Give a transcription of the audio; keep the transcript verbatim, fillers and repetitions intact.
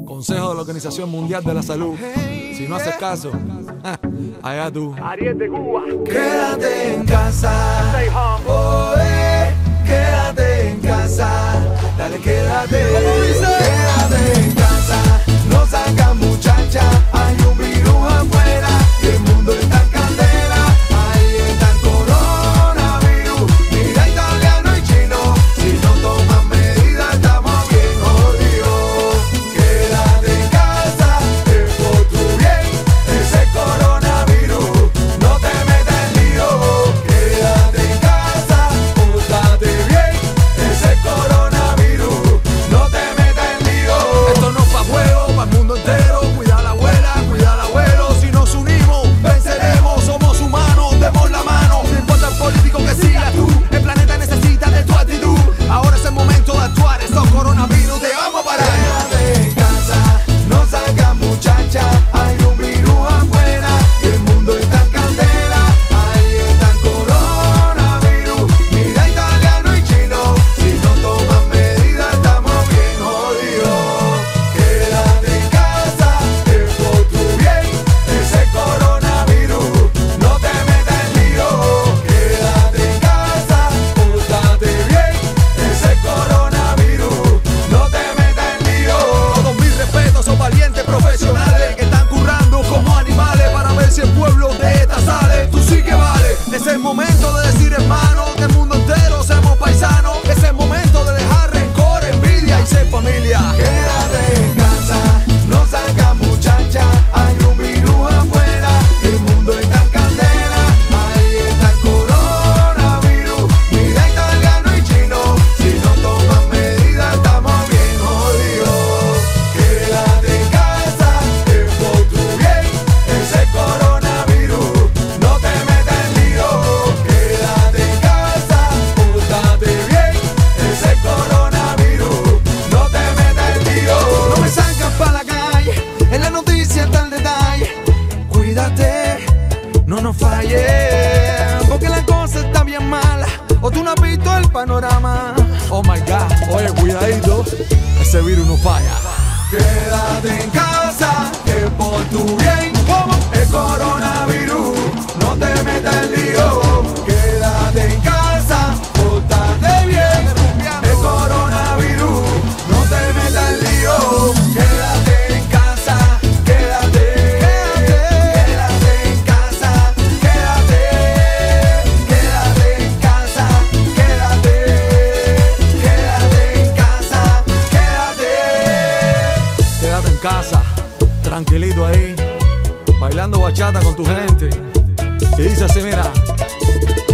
Consejo de la Organización Mundial de la Salud. Si no haces caso, allá tú. Ariel de Cuba. Quédate en casa. Stay home. Oh, eh, quédate en casa. Dale, quédate. Quédate en casa. No salgas, muchacha. Hay un virus afuera y el mundo está en candela. Ahí está el coronavirus. Mira, italiano y chino. Si no toman medidas, estamos bien jodidos. Quédate en casa, es por tu bien. Ese coronavirus no te metas en lío. Quédate en casa, pórtate bien. Ese coronavirus no te metas en lío. Esto no es pa' juego, pa' el mundo entero. Cuida a la abuela, cuida al abuelo. Si nos unimos, venceremos. Somos humanos, demos la mano. No importa el político que sigas tú. El planeta necesita de tu actitud. Ahora es el momento de actuar. Estos coronavirus te vamos a parar. Quédate en casa, no salgas, muchacha. Hay un virus afuera y el mundo está en candela. Ahí está el coronavirus. Mira, italiano y chino. Si no toman medidas, estamos bien jodidos. Quédate en casa, es por tu bien. Ese coronavirus no te metas en lío. Quédate en casa, pórtate bien. Ese coronavirus no te metas en lío. Todos mis respetos, son valientes profesionales que están currando como animales para ver si el pueblo de esta sale. Tú sí que vale. Es el momento de decir, hermano, que el mundo entero seamos paisanos. Es el momento de dejar rencor, envidia y ser familia. Quédate en casa, no salgas, muchacha. Hay un virus afuera, el mundo está en candela. Ahí está el coronavirus. Mira, italiano y chino. Si no toman medidas, estamos bien jodidos. Quédate en casa, es por tu bien. Ese coronavirus no te metas en lío. Quédate en casa, pórtate bien. Ese coronavirus no te metas en lío. No me salgas pa' la calle, en la noticia está el detalle. Cuídate, no nos falles, porque la cosa está bien mala. O tú no has visto el panorama. Oh my God, oye, cuidadito, ese virus no falla. Quédate en casa, es por tu bien. El coronavirus no te metas en lío. Quédate en casa, pórtate bien. El coronavirus no te metas en lío. Quédate en casa, quédate. Quédate en casa, quédate. Quédate en casa, quédate. Quédate en casa, quédate. Quédate en casa, tranquilito ahí, bailando bachata con tu gente. Y dice así, mira.